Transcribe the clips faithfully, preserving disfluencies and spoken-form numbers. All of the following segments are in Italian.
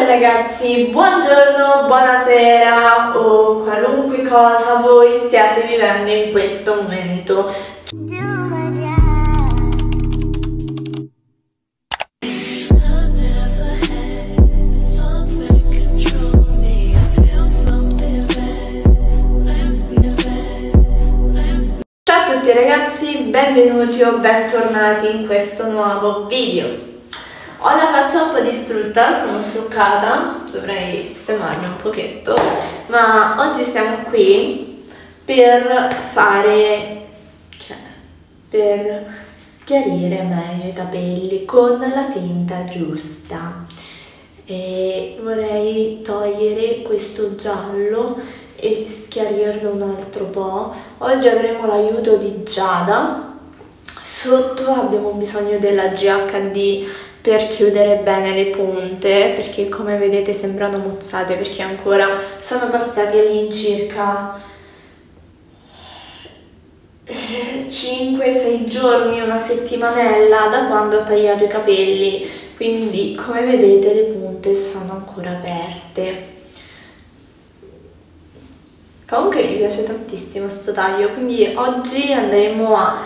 ragazzi, buongiorno, buonasera o qualunque cosa voi stiate vivendo in questo momento. Ciao a tutti ragazzi, benvenuti o bentornati in questo nuovo video. Ho la faccia un po' distrutta, sono struccata, dovrei sistemarmi un pochetto, ma oggi siamo qui per fare, cioè, per schiarire meglio i capelli con la tinta giusta. E vorrei togliere questo giallo e schiarirlo un altro po'. Oggi avremo l'aiuto di Giada. Sotto abbiamo bisogno della G H D per chiudere bene le punte, perché come vedete sembrano mozzate, perché ancora sono passati all'incirca cinque sei giorni, una settimanella da quando ho tagliato i capelli, quindi come vedete le punte sono ancora aperte. Comunque mi piace tantissimo sto taglio, quindi oggi andremo a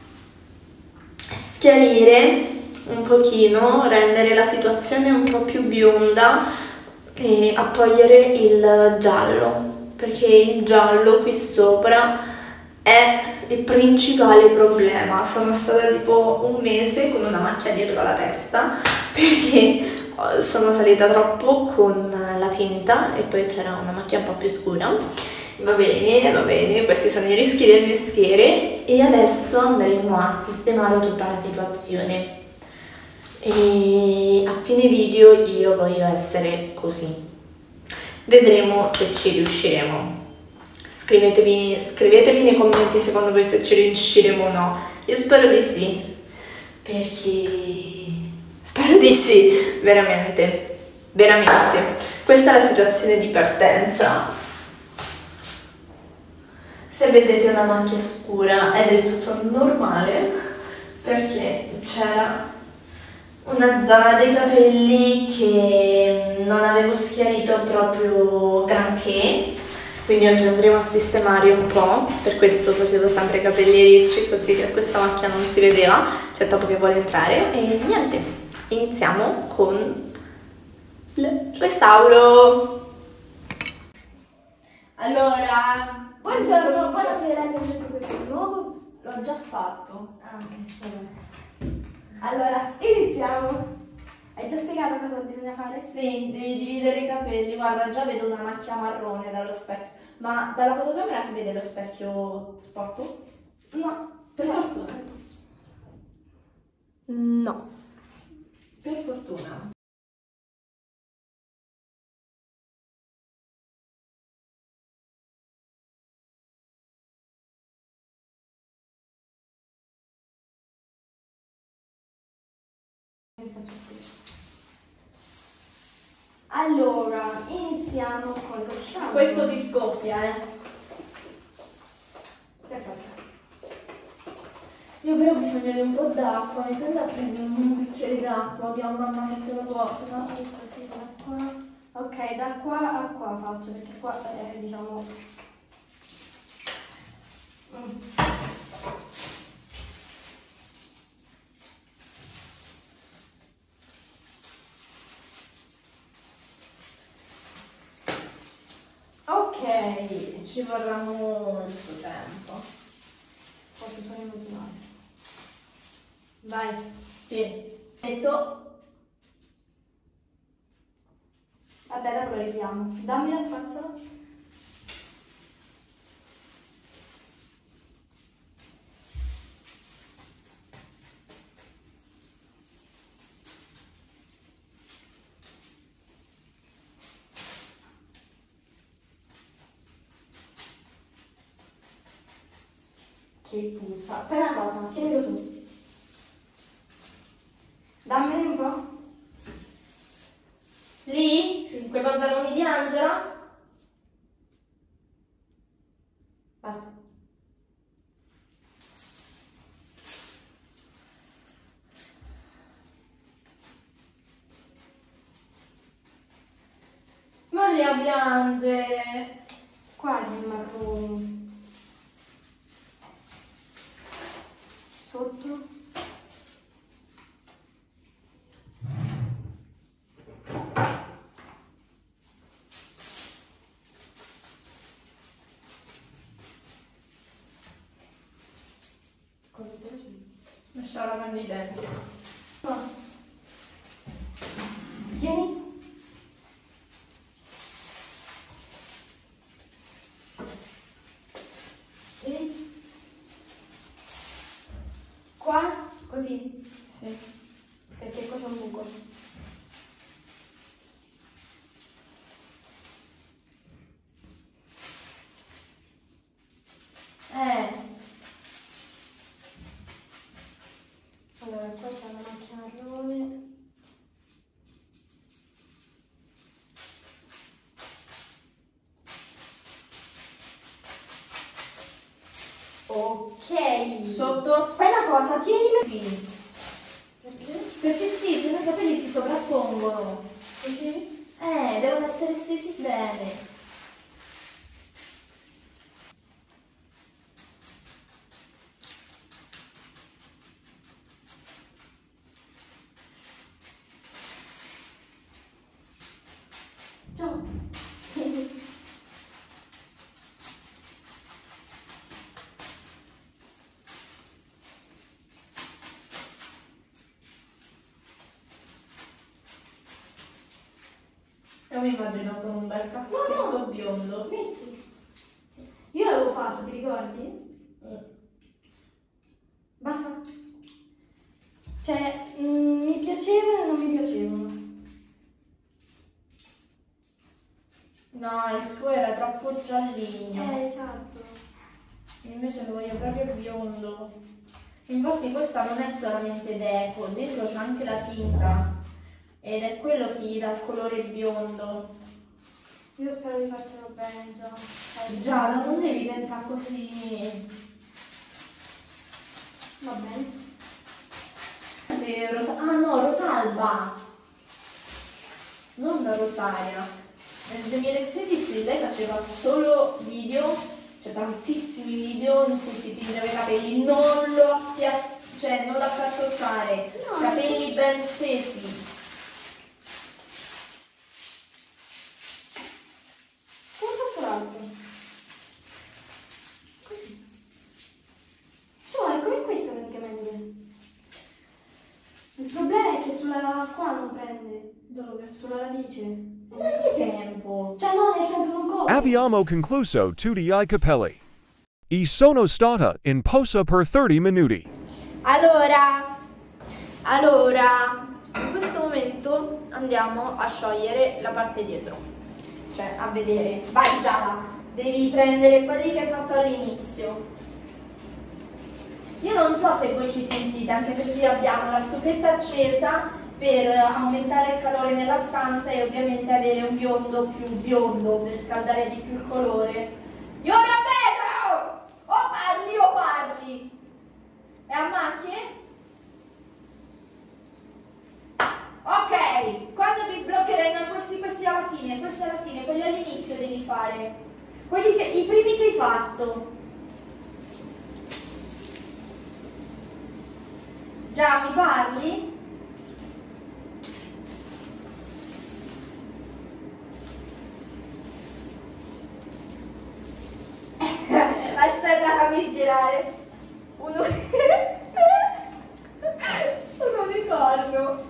schiarire un pochino, rendere la situazione un po' più bionda e a togliere il giallo, perché il giallo qui sopra è il principale problema. Sono stata tipo un mese con una macchia dietro la testa perché sono salita troppo con la tinta e poi c'era una macchia un po' più scura. Va bene, va bene, questi sono i rischi del mestiere e adesso andremo a sistemare tutta la situazione. E a fine video io voglio essere così. Vedremo se ci riusciremo. Scrivetevi, scrivetemi nei commenti secondo voi se ci riusciremo o no. Io spero di sì, perché spero di sì, veramente, veramente. Questa è la situazione di partenza. Se vedete una macchia scura è del tutto normale, perché c'era una zona dei capelli che non avevo schiarito proprio granché, quindi oggi andremo a sistemare un po'. Per questo facevo sempre i capelli ricci, così che questa macchia non si vedeva. C'è Topo che vuole entrare e niente, iniziamo con il restauro. Allora, buongiorno, buonasera, benvenuti in questo nuovo. L'ho già fatto. Ah, ok. Allora, iniziamo. Hai già spiegato cosa bisogna fare? Sì, devi dividere i capelli. Guarda, già vedo una macchia marrone dallo specchio. Ma dalla fotocamera si vede lo specchio sporco? No, per fortuna. No. Per fortuna. Allora, iniziamo con lo shampoo. Questo ti scoppia, eh? Perfetto. Io però ho bisogno di un po' d'acqua, mi prendo a prendere un bicchiere d'acqua, ti ho mamma se te lo porto. Sì, così da qua. Ok, da qua a qua faccio, perché qua è, diciamo... Mm. Ok, ci vorrà molto tempo. Posso solo immaginare. Vai, sì. Detto. Vabbè, dopo lo ripiamo. Dammi la spazzola. Che puzza. Fai una cosa, tienilo tu. Dammene un po'. Lì? Sì. Quei pantaloni di Angela? Basta. foglia piange. Qua i marroni. Sotto. Cosa stai facendo? Mi sto lavando i denti. No. Vieni. Vieni. Qua? Così? Sì. Perché qua c'è un buco. Eh. Allora, qua c'è una macchina marrone. Ok. Sotto? Fai una cosa, tienimi. Sì. Perché? Perché sì, se no i capelli si sovrappongono. Così? Eh, devono essere stesi bene. Ciao. Io mi immagino con un bel caschetto No, no. biondo. Metti. Io l'avevo fatto, ti ricordi? Mm. Basta. Cioè, mm, mi piaceva e non mi piacevano. No, il tuo era troppo gialligno. Eh, esatto. Invece lo voglio proprio biondo. Infatti questa non è solamente deco, dentro c'è anche la tinta. Ed è quello che gli dà il colore biondo. Io spero di farcelo bene, già. Eh, Giada, non devi pensare così. Va bene. Eh, Rosa- ah no, Rosalba. Non da Rosaria. Nel duemilasedici lei faceva solo video, cioè tantissimi video in cui si tingeva i capelli, non lo appia- cioè non la fa toccare, No, capelli ben stesi. Come ho fatto l'altro? Così. Cioè, come questo praticamente. Il problema è che sulla qua non prende. Dove? Sulla radice. Dai tempo. Cioè no, nel senso non copre. Abbiamo concluso tutti i capelli. E sono stata in posa per thirty minuti. Allora, allora, in questo momento andiamo a sciogliere la parte dietro, cioè a vedere. Vai Giada, devi prendere quelli che hai fatto all'inizio. Io non so se voi ci sentite, anche perché abbiamo la stufetta accesa per aumentare il calore nella stanza e ovviamente avere un biondo più biondo per scaldare di più il colore. Io non vedo! O parli o parli! E a macchie? Ok, quando ti sbloccherai questi, questi alla fine, questi alla fine, quelli all'inizio devi fare. Quelli che, i primi che hai fatto. Già, mi parli? Aspetta, fammi girare. Uno... Un unicorno.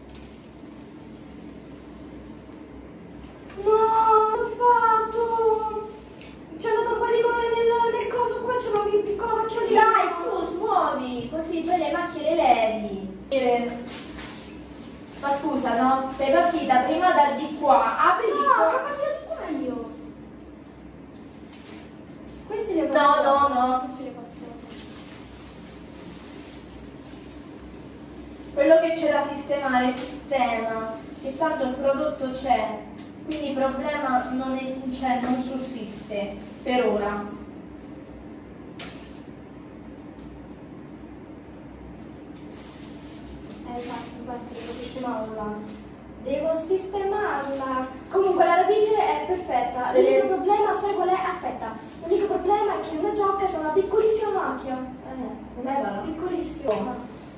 No, ho fatto. C'è andato un po' di colore nel, nel coso qua, c'è una piccola macchiolina. Dai, su, smuovi, così poi le macchie le levi. Eh, Ma scusa, no? Sei partita prima da di qua. Apri di No, qua. sono partita di qua io. Questi li ho No, fatti. no, no. Questi li ho fatti. Quello che c'è da sistemare sistema, che tanto il prodotto c'è, quindi il problema non, è, cioè, non sussiste per ora. Eh, esatto, infatti devo sistemarla. Devo sistemarla. Comunque la radice è è perfetta. Delle- L'unico problema, sai qual è? Aspetta, l'unico problema è che una giacca c'è una piccolissima macchia. Eh, levala. Piccolissima.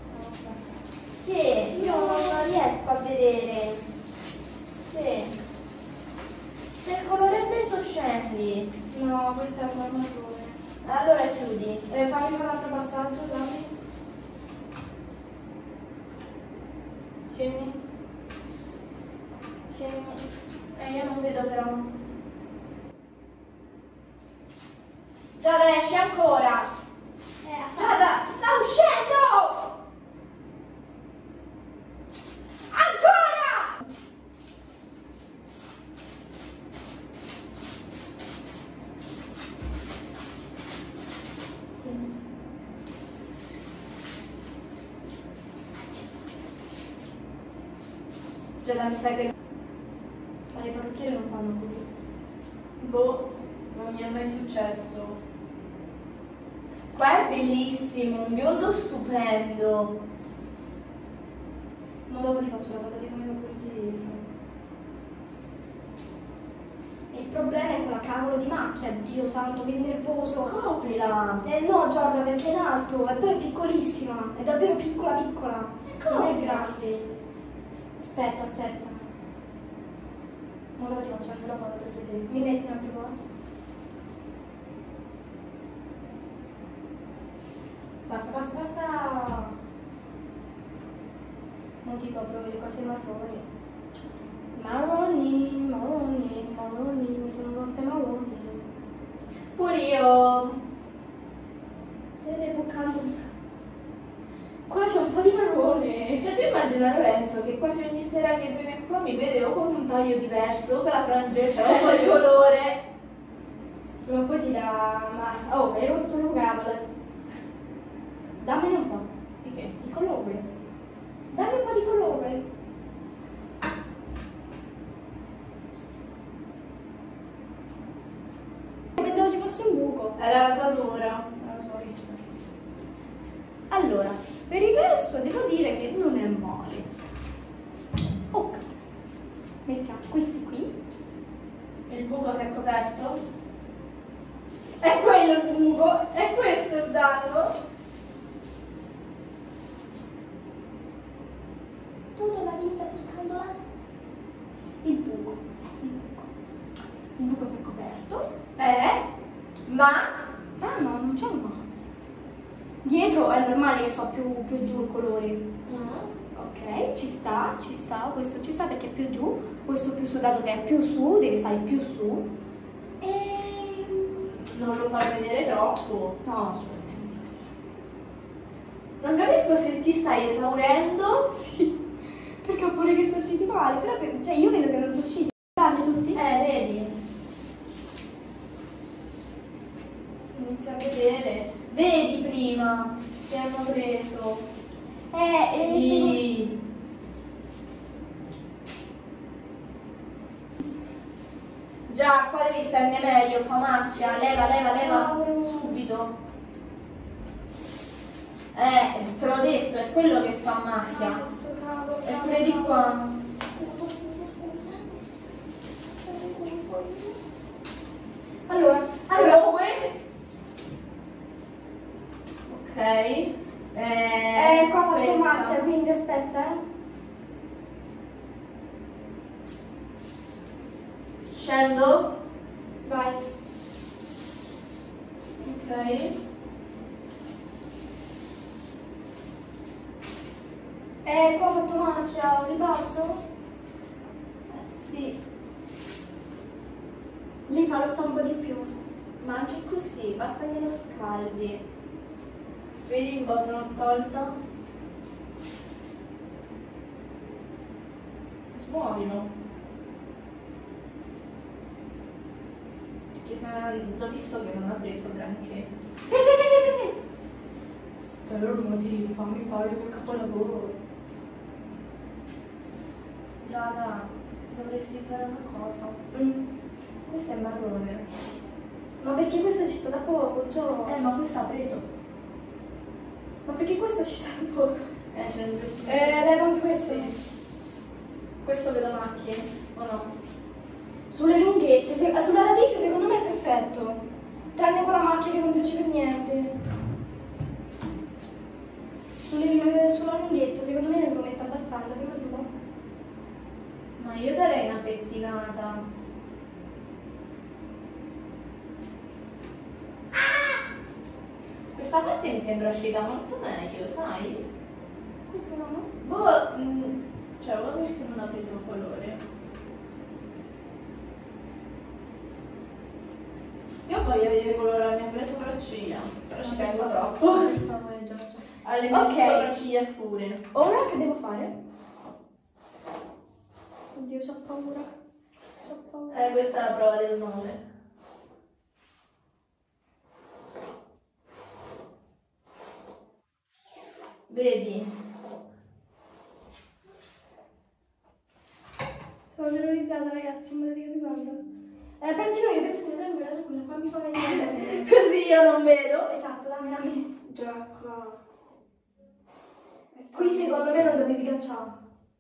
Che io non riesco a vedere. Che se il colore è preso scendi. No, questa è una marrone. Allora chiudi. Eh, fammi fare un altro passaggio, dammi. Tieni. Tieni. Eh, io non vedo però. Giada, esci ancora. Eh, Giada, sta uscendo! Ancora! Giada, mi sai che... Ma le parrucchiere non fanno così. Boh, non mi è mai successo. Qua è bellissimo, un biondo stupendo. Ma dopo ti faccio la foto di come lo porti dietro. E il problema è quella cavolo di macchia, Dio santo, che nervoso. Coprila. Eh no Giorgia, perché è in alto e poi è piccolissima, è davvero piccola piccola, non è grande. Aspetta, aspetta. Ma dopo ti faccio anche la foto per vedere. Mi metti un attimo qua? Basta, basta, basta. Non ti copro le cose marroni. Marroni, marroni, marroni, mi sono rotte marroni. Pure io. Stai bucando. Qua c'è un po' di marrone. Cioè tu immagina Lorenzo che quasi ogni sera che viene qua mi vede o con un taglio diverso, o con la frangetta, o con il colore. Prima o poi ti dà. Ma. Oh, hai rotto le cavole. Dammene un po'. Di che? Di colore. Dammi un po' di colore. Pensavo ci fosse un buco. È la rasatura. Non lo so, visto. Allora, per il resto devo dire che non è male. Ok. Mettiamo questi qui. Il buco si è coperto? È quello il buco, è questo il danno. Tutta la vita buscando la... il buco. Il buco. Il buco si è coperto. Eh? Ma? Ah no, non c'è un ma. Dietro è normale che so più, più giù il colore. Mm. Ok, ci sta, ci sta, questo ci sta perché è più giù, questo più sudato che è più su, deve stare più su. E... Non lo fai vedere troppo. no, assolutamente. Non capisco se ti stai esaurendo. Sì, perché ho paura che sono usciti male, però che- cioè io vedo che non sono usciti. Guardi tutti? Eh, vedi? Inizia a vedere. Vedi prima che hanno preso. Eh, e Sì. Già, qua devi starne meglio, fa macchia. Leva, leva, leva. Cavolo. Subito. Eh, te l'ho detto, è quello che fa macchia. Cazzo, cavolo, E cavolo, pure di cavolo. qua. Scusa, scusa, scusa. Allora, allora, Dove? Ok. Eh, eh, qua ho fatto questa. macchia, quindi aspetta, eh. Scendo. Vai. Ok. Eh, qua ho fatto macchia, ribasso? Eh sì, Lì fa lo sta un po' di più. ma anche così, basta che lo scaldi. Vedi un po' se l'ho tolta. Smuovilo. Perché se l'ho visto che non ha preso granché. Fermati, fammi fare il mio capolavoro. Giada, dovresti fare una cosa. Mm. Questa è marrone. Ma perché questa ci sta da poco, Gio? Eh, ma questa ha preso. Ma perché questa ci sta da poco? Eh, ce ne dovresti Eh, leva anche questo. Sì. Questo vedo macchie, o no? Sulle lunghezze, se, sulla radice secondo me è perfetto. Tranne quella macchia che non piace per niente. Sulle, sulla lunghezza, secondo me ne devo mettere abbastanza, prima di un po'. Ma io darei una pettinata. Ah! Questa parte mi sembra uscita molto meglio, sai? Questo no? Boh, mh, cioè, guarda perché non ha preso il colore. Io poi voglio colorarmi le sopracciglia, però ci tengo troppo. Per favore, Giorgia. Alle mie Ok. sopracciglia scure. Ora che devo fare? Oddio, c'ho paura. C'ho paura. Eh, questa è la prova del nove. Vedi? Sono terrorizzata, ragazzi, non potete capire quanto. Eh, pettino io, pettino io, tranquilla, tranquilla, fammi fa vedere. Così io non vedo. Esatto, dammi, dammi. Già qua. Qui secondo me non dovevi cacciare.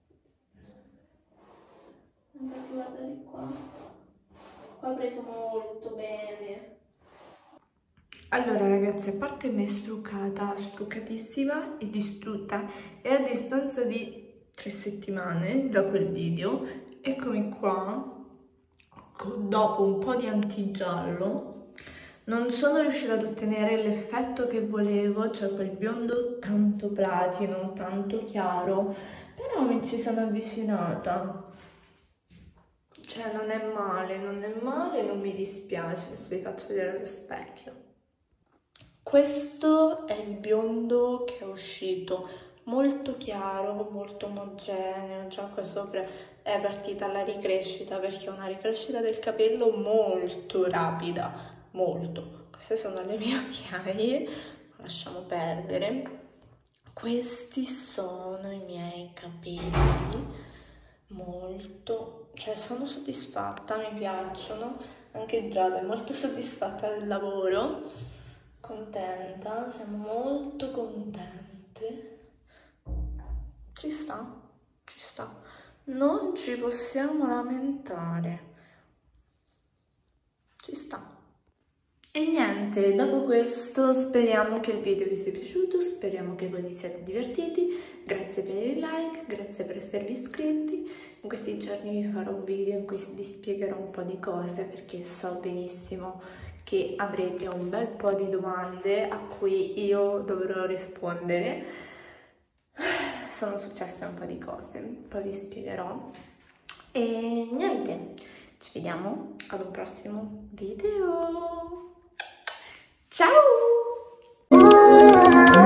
Infatti guarda di qua. Qua ha preso molto bene. Allora ragazzi, a parte me struccata, struccatissima e distrutta, e a distanza di tre settimane da quel video, eccomi qua, dopo un po' di antigiallo, non sono riuscita ad ottenere l'effetto che volevo, cioè quel biondo tanto platino, tanto chiaro, però mi ci sono avvicinata. Cioè non è male, non è male, non mi dispiace, adesso vi faccio vedere allo specchio. Questo è il biondo che è uscito, molto chiaro, molto omogeneo, già qua sopra è partita la ricrescita perché è una ricrescita del capello molto rapida, molto. Queste sono le mie occhiaie, lasciamo perdere. Questi sono i miei capelli, molto, cioè sono soddisfatta, mi piacciono, anche Giada è molto soddisfatta del lavoro. Contenta, siamo molto contente. Ci sta, ci sta. Non ci possiamo lamentare. Ci sta. E niente, dopo questo speriamo che il video vi sia piaciuto, speriamo che voi vi siate divertiti. Grazie per il like, grazie per esservi iscritti. In questi giorni vi farò un video in cui vi spiegherò un po' di cose perché so benissimo che avrete un bel po' di domande a cui io dovrò rispondere. Sono successe un po' di cose, poi vi spiegherò. E niente, ci vediamo ad un prossimo video. Ciao!